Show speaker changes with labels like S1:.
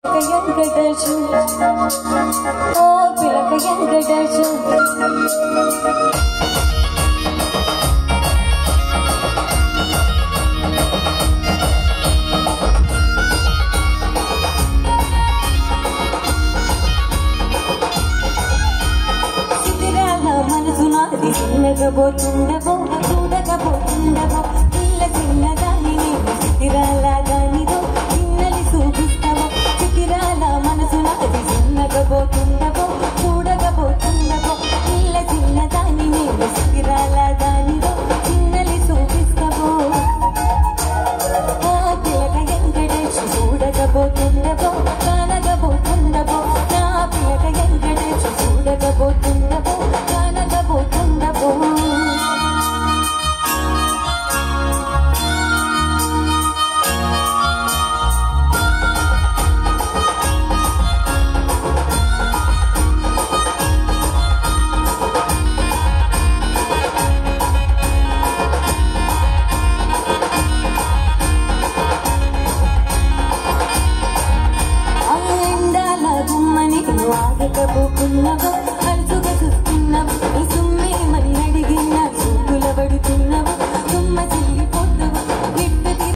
S1: వెంకటేశు ఓ పిలక వెంకటేశు సితిరాల మనసు నాది చిన్నగబోతుండవో చూడగబోతుండవో చిన్న చిన్న దాని నేను సితిరాల దానిదో చిన్నలి చూపిస్తావో సితిరాల మనసు నాది చిన్నగబోతుండవో చూడగబోతుండవో చిన్న చిన్న దాని నేను సితిరాల దానిదో చిన్నలి చూపిస్తావో ఓ పిలక వెంకటేశు చూడగబోతుండవో కానగబోతుండవో నా పిలక వెంకటేశు చూడగబోతుండవో కానగబోతుండవో ఆగకపోకున్నవో